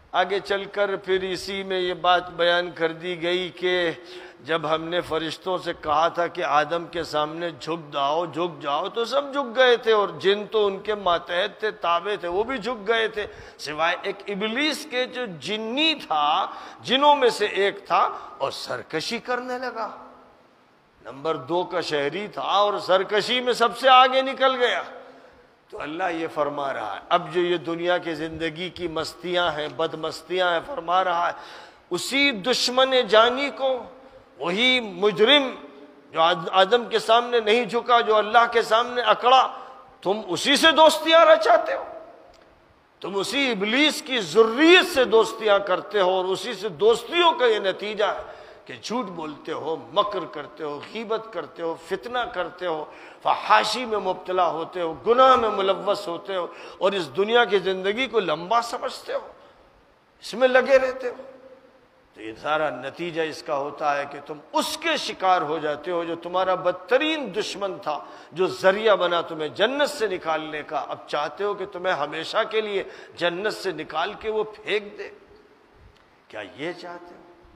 Speaker 1: آگے چل کر پھر اسی میں یہ بات بیان کر دی گئی کہ جب ہم نے فرشتوں سے کہا تھا کہ آدم کے سامنے جھک جاؤ تو سب جھک گئے تھے، اور جن تو ان کے ماتحت تھے، تابع تھے، وہ بھی جھک گئے تھے، سوائے ایک ابلیس کے جو جنی تھا، جنوں میں سے ایک تھا، اور سرکشی کرنے لگا۔ نمبر 2 کا شہری تھا اور سرکشی میں سب سے آگے نکل گیا۔ تو اللہ یہ فرما رہا ہے، اب جو یہ دنیا کی زندگی کی مستیاں ہیں، بد مستیاں ہیں، فرما رہا ہے اسی دشمن جانی کو، وہی مجرم جو آدم کے سامنے نہیں جھکا، جو اللہ کے سامنے اکڑا، تم اسی سے دوستیاں رچاتے ہو، تم اسی ابلیس کی ذریت سے دوستیاں کرتے ہو، اور اسی سے دوستیوں کا یہ نتیجہ ہے کہ جھوٹ بولتے ہو، مکر کرتے ہو، غیبت کرتے ہو، فتنہ کرتے ہو، فحاشی میں مبتلا ہوتے ہو، گناہ میں ملوث ہوتے ہو، اور اس دنیا کی زندگی کو لمبا سمجھتے ہو، اس میں لگے رہتے ہو۔ تو یہ سارا نتیجہ اس کا ہوتا ہے کہ تم اس کے شکار ہو جاتے ہو جو تمہارا بدترین دشمن تھا، جو ذریعہ بنا تمہیں جنت سے نکالنے کا، اب چاہتے ہو کہ تمہیں ہمیشہ کے لیے جنت سے نکال کے وہ پھینک دے۔ کیا یہ چاہتے ہو؟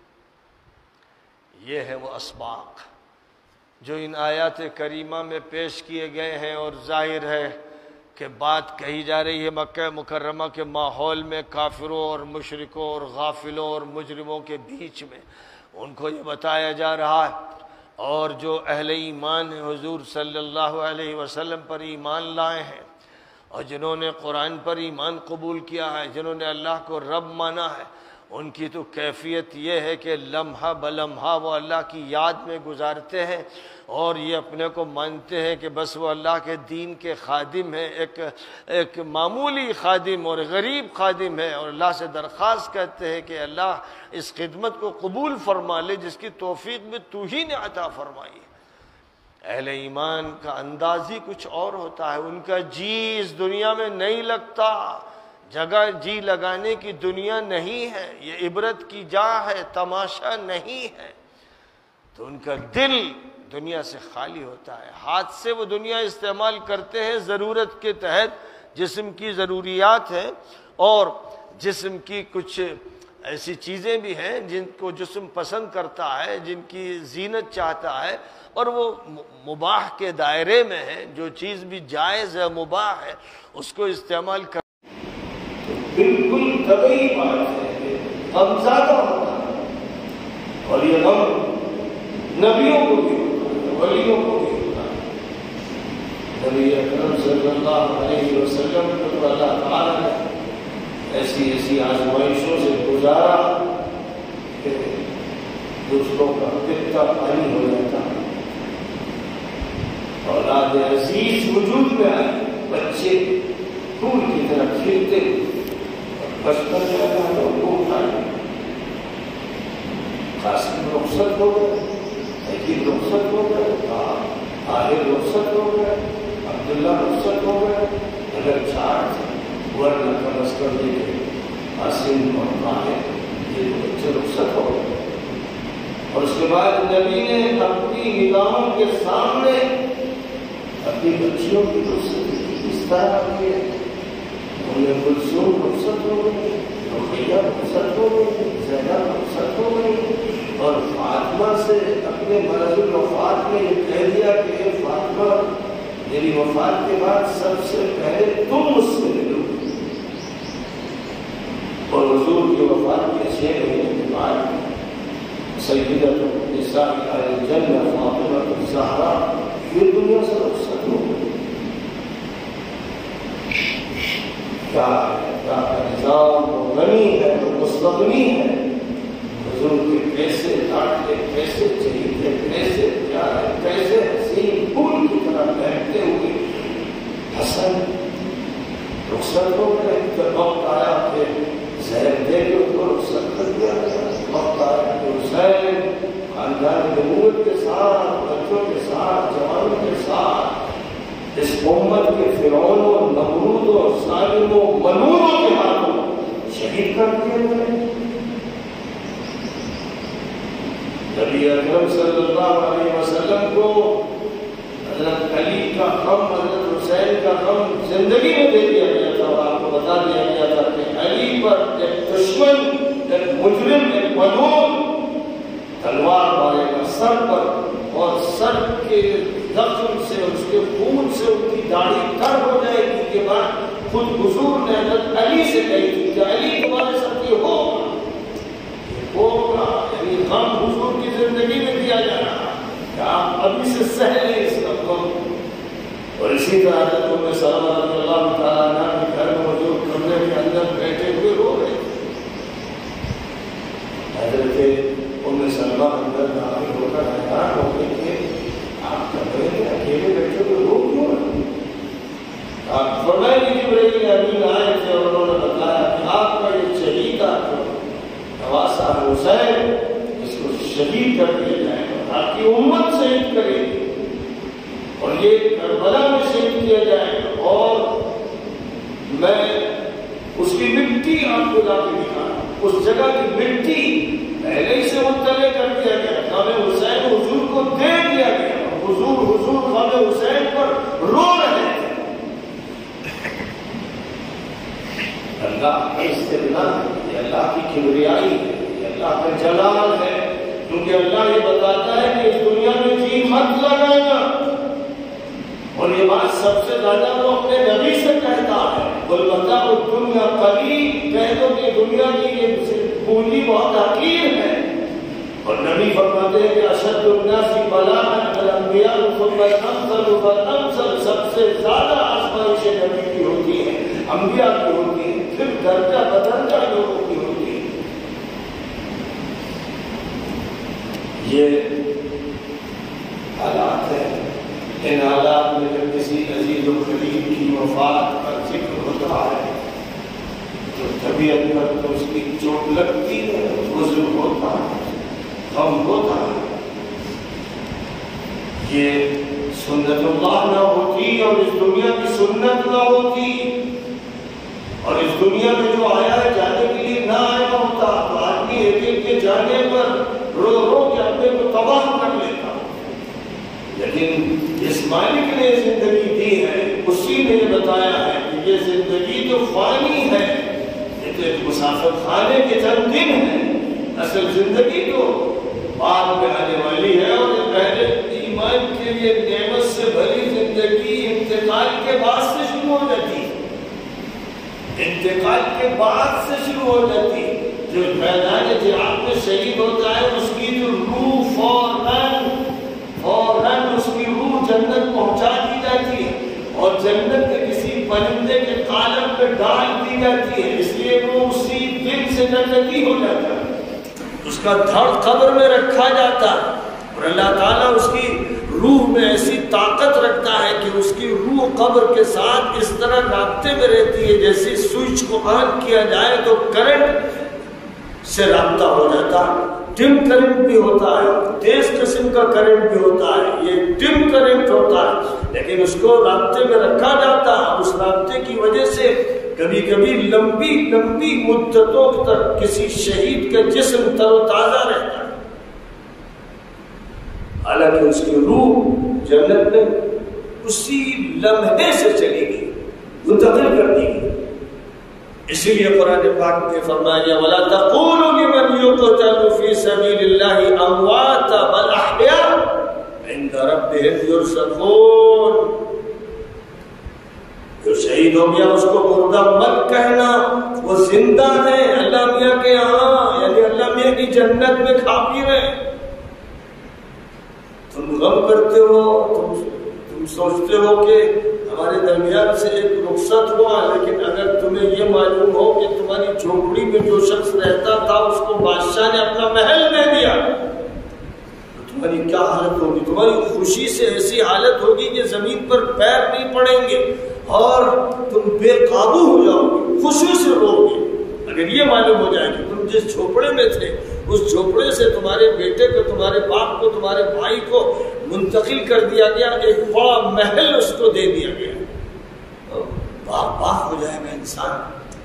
Speaker 1: یہ ہیں وہ اسباق جو ان آیات کریمہ میں پیش کیے گئے ہیں، اور ظاہر ہے کہ بات کہی جا رہی ہے مکہ مکرمہ کے ماحول میں، کافروں اور مشرکوں اور غافلوں اور مجرموں کے بیچ میں ان کو یہ بتایا جا رہا ہے، اور جو اہل ایمان ہیں، حضور صلی اللہ علیہ وسلم پر ایمان لائے ہیں، اور جنہوں نے قرآن پر ایمان قبول کیا ہے، جنہوں نے اللہ کو رب مانا ہے، ان کی تو کیفیت یہ ہے کہ لمحہ بلمحہ وہ اللہ کی یاد میں گزارتے ہیں، اور یہ اپنے کو مانتے ہیں کہ بس وہ اللہ کے دین کے خادم ہیں، ایک معمولی خادم اور غریب خادم ہے، اور اللہ سے درخواست کرتے ہیں کہ اللہ اس خدمت کو قبول فرما لے جس کی توفیق بھی تو ہی نے عطا فرمائی ہے۔ اہل ایمان کا انداز ہی کچھ اور ہوتا ہے، ان کا جی اس دنیا میں نہیں لگتا، جگہ جی لگانے کی دنیا نہیں ہے، یہ عبرت کی جا ہے، تماشا نہیں ہے۔ تو ان کا دل دنیا سے خالی ہوتا ہے، ہاتھ سے وہ دنیا استعمال کرتے ہیں ضرورت کے تحت، جسم کی ضروریات ہیں، اور جسم کی کچھ ایسی چیزیں بھی ہیں جن کو جسم پسند کرتا ہے، جن کی زینت چاہتا ہے، اور وہ مباح کے دائرے میں ہے، جو چیز بھی جائز ہے، مباح ہے، اس کو استعمال کر بالکل طبعی بات ہے، غم زیادہ ہوتا ہے، اور یہ غم نبیوں کو بھی ہوتا ہے، ولیوں کو بھی ہوتا ہے۔ نبی اکرم صلی اللہ علیہ وسلم کو اللہ تعالیٰ نے ایسی آزمائشوں سے گزارا کہ دوسروں کا پتا پانی ہو جاتا، اولاد عزیز وجود میں آئے، بچے پھول کی طرح کھیلتے، بچپن جاتا ہے ان کو اٹھایا، قاسم رخصت ہو گئے، حکیم رخصت ہو گئے، طاہر رخصت ہو گئے، عبداللہ رخصت ہو گئے، اگر 4 تھے ورنہ کم از کم دیکھے قاسم اور طاہر یہ بچے رخصت ہو گئے۔ اور اس کے بعد نبی نے اپنی نگاہوں کے سامنے اپنی بچیوں کی رخصت اس طرح کی، انہیں کلثوم رخصت ہو گئی، رقیہ رخصت ہو گئی، زینب رخصت ہو گئی، اور فاطمہ سے اپنے مرض الوفات میں یہ کہہ دیا کہ اے فاطمہ، میری وفات کے بعد سب سے پہلے تم مجھ سے ملو۔ اور حضور کی وفات کے 6 مہینے کے بعد سیدۃ نساء اہل الجنہ فاطمہ الزہرا یہ دنیا سے رخصت ہو گئی۔ کیا نظام غنی ہے، مستغنی ہے، حضور کے پیسے لاٹتے، پیسے چہیتے، پیسے پیارے، پیسے حسین پھول کی طرح بہتے ہوئے حسن رخصت ہو گئے۔ جب وقت آیا کہ زہر دے کے ان کو رخصت کر دیا گیا، وقت آیا کہ حسین خاندان نبوت کے ساتھ، بچوں کے ساتھ، جوانوں کے ساتھ اس امت کے فرعونوں، نمرودوں، ظالموں، ملعونوں کے ہاتھوں شہید کر دیے گئے۔ نبی اکرم صلی اللہ علیہ وسلم کو حضرت علی کا غم، حضرت حسین کا غم زندگی میں دے دیا گیا تھا، اور آپ کو بتا دیا گیا تھا کہ علی پر ایک دشمن، ایک مجرم، ایک ملعون تلوار مارے گا سر پر، اور سر کے زخم سے، اس کے خون سے ان کی داڑھی تر ہو جائے گی۔ یہ بات خود حضور نے حضرت علی سے کہی تھی کہ علی تمہارے ساتھ یہ ہوگا، یعنی غم حضور کی زندگی میں دیا جا رہا کہ آپ ابھی سے سہ لیں اس کا غم۔ اور اسی طرح حضرت ام سلمہ رضی اللہ تعالیٰ عنہ کے گھر میں حضور کمرے کے اندر بیٹھے ہوئے رو رہے تھے۔ حضرت ام سلمہ اندر داخل ہو کر حیران ہو گئی کہ آپ کمرے میں اکیلے بیٹھے ہوئے رو کیوں رہے؟ آپ فرمائیں کہ جبرائیل امین آئے تھے اور انہوں نے بتایا کہ آپ کا یہ شہید آپ کو نواسہ حسین، اس کو شہید کر دیا جائے گا، آپ کی امت شہید کرے گی اور یہ کربلا میں شہید کیا جائے گا، اور میں اس کی مٹی آپ کو لا کے دکھانا، اس جگہ کی مٹی پہلے ہی سے مطلع کر دیا گیا، خان حسین حضور کو دے دیا گیا، حضور خان حسین پر رو رہے تھے۔ اللہ کا استغنا ہے، یہ اللہ کی کبریائی ہے، یہ اللہ کا جلال ہے، کیونکہ اللہ یہ بتاتا ہے کہ اس دنیا میں جی مت لگانا، اور یہ بات سب سے زیادہ وہ اپنے نبی سے کہتا ہے، البتہ دنیا قلیل، کہہ دو کہ دنیا کی یہ پونجی بہت حقیر ہے، اور نبی فرماتے ہیں کہ اشد الناس بلاء الانبیاء ثم الامثل فالامثل، سب سے زیادہ آزمائش نبی کی ہوتی ہے، انبیاء کی ہوتی ہے، پھر درجہ بدرجہ لوگوں کی ہوتی ہے۔ یہ حالات ہیں، ان حالات میں جب کسی عزیز و قریب کی وفات کا ذکر ہوتا ہے تو طبیعت پر تو اس کی چوٹ لگتی ہے، حزن ہوتا ہے، غم ہوتا ہے۔ یہ سنت اللہ نہ ہوتی اور اس دنیا کی سنت نہ ہوتی، اور اس دنیا میں جو آیا ہے جانے کے لیے نہ آیا ہوتا تو آدمی ایک ایک کے جانے پر رو رو کے اپنے کو تباہ کر لیتا، لیکن جس مالک نے زندگی دی ہے اسی نے یہ بتایا ہے کہ یہ زندگی تو فانی ہے، یہ تو ایک مسافر خانے کے چند دن ہیں، اصل زندگی تو بعد میں آنے والی ہے، اور یہ پہلے ایمان کے لیے نعمت سے بھری زندگی انتقال کے بعد سے شروع ہو جاتی ہے، انتقال کے بعد سے شروع ہو جاتی ہے۔ جو میدان جہاد میں شہید ہوتا ہے اس کی جو روح فوراً اس کی روح جنت پہنچا دی جاتی ہے، اور جنت کے کسی پرندے کے قالب پہ ڈال دی جاتی ہے، اس لیے وہ اسی دن سے جنتی ہو جاتا ہے، اس کا دھڑ قبر میں رکھا جاتا ہے، اور اللہ تعالیٰ اس کی روح میں ایسی طاقت رکھتا ہے کہ اس کی روح قبر کے ساتھ اس طرح رابطے میں رہتی ہے جیسے سوئچ کو آن کیا جائے تو کرنٹ سے رابطہ ہو جاتا ہے، ڈم کرنٹ بھی ہوتا ہے، تیز قسم کا کرنٹ بھی ہوتا ہے، یہ ڈم کرنٹ ہوتا ہے، لیکن اس کو رابطے میں رکھا جاتا ہے، اس رابطے کی وجہ سے کبھی کبھی لمبی مدتوں تک کسی شہید کا جسم تر و تازہ رہتا ہے، حالانکہ اس کی روح جنت میں اسی لمحے سے چلی گئی، منتقل کر دی گئی۔ اسی لیے قرآن پاک نے فرمایا وَلَا تَقُولُوا لِمَنْ يُقْتَلُ فِي سَبِيلِ اللَّهِ أَمْوَاتًا بَلْ أَحْيَاءٌ عِنْدَ رَبِّهِمْ يُرْزَقُونَ، جو شہید ہو گیا اس کو مردہ مت کہنا، وہ زندہ ہے اللہ میاں کے یہاں، یعنی اللہ میاں کی جنت میں کھا پی رہے۔ تم غم کرتے ہو، تم سوچتے ہو کہ ہمارے درمیان سے ایک رخصت ہوا، لیکن اگر تمہیں یہ معلوم ہو کہ تمہاری جھونپڑی میں جو شخص رہتا تھا اس کو بادشاہ نے اپنا محل دے دیا تو تمہاری کیا حالت ہوگی؟ تمہاری خوشی سے ایسی حالت ہوگی کہ زمین پر پیر نہیں پڑیں گے اور تم بے قابو ہو جاؤ گے، خوشی سے رو گے۔ اگر یہ معلوم ہو جائے کہ تم جس جھوپڑے میں تھے اس جھوپڑے سے تمہارے بیٹے کو، تمہارے باپ کو، تمہارے بھائی کو منتقل کر دیا گیا، ایک بڑا محل اس کو دے دیا گیا، باغ ہو جائے گا انسان۔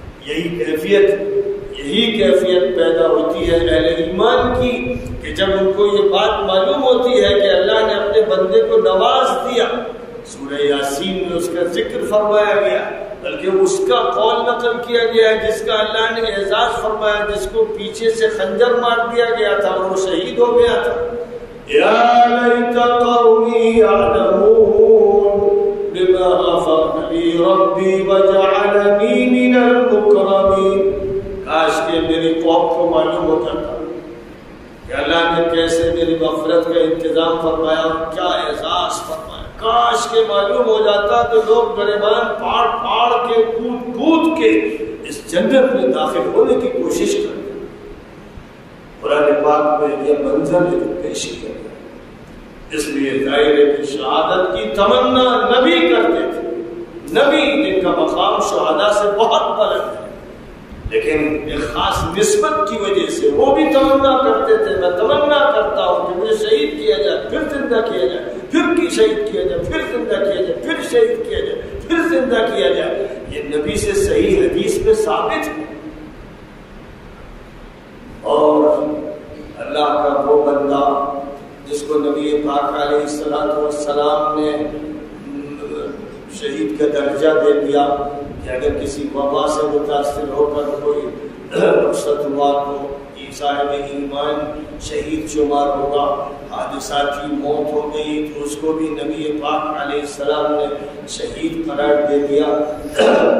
Speaker 1: یہی کیفیت پیدا ہوتی ہے اہل ایمان کی کہ جب ان کو یہ بات معلوم ہوتی ہے کہ اللہ نے اپنے بندے کو نواز دیا۔ سورہ یاسین میں اس کا ذکر فرمایا گیا بلکہ اس کا قول نقل کیا گیا جس کا اللہ نے اعزاز فرمایا، جس کو پیچھے سے خنجر مار دیا گیا تھا اور وہ شہید ہو گیا تھا۔ یا لیت قومی یعلمون بما غفر لی ربی وجعلنی من المکرمین۔ کاش کہ میری قوم کو معلوم ہو جاتا کہ اللہ نے کیسے میری مغفرت کا انتظام فرمایا اور کیا اعزاز فرمایا۔ کاش کے معلوم ہو جاتا تو لوگ گریبان پاڑ پاڑ کے کود کود کے اس جنت میں داخل ہونے کی کوشش کرتے۔ قرآن پاک میں یہ منظر پیش کیا گیا، اس لیے ظاہر ہے کہ شہادت کی تمنا نبی کرتے تھے، نبی جن کا مقام شہداء سے بہت بلند ہے، لیکن ایک خاص نسبت کی وجہ سے وہ بھی تمنا کرتے تھے، میں تمنا کرتا ہوں کہ مجھے شہید کیا جائے، پھر زندہ کیا جائے، پھر کی شہید کیا جائے، پھر زندہ کیا جائے، پھر شہید کیا جائے، پھر زندہ کیا جائے۔ یہ نبی سے صحیح حدیث میں ثابت ہے۔ اور اللہ کا وہ بندہ جس کو نبی پاک علیہ السلام نے شہید کا درجہ دے دیا کہ اگر کسی وبا سے متاثر ہو کر کوئی رخصت ہوا تو صاحب ایمان شہید شمار ہوگا، حادثاتی موت ہو گئی تو اس کو بھی نبی پاک علیہ السلام نے شہید قرار دے دیا۔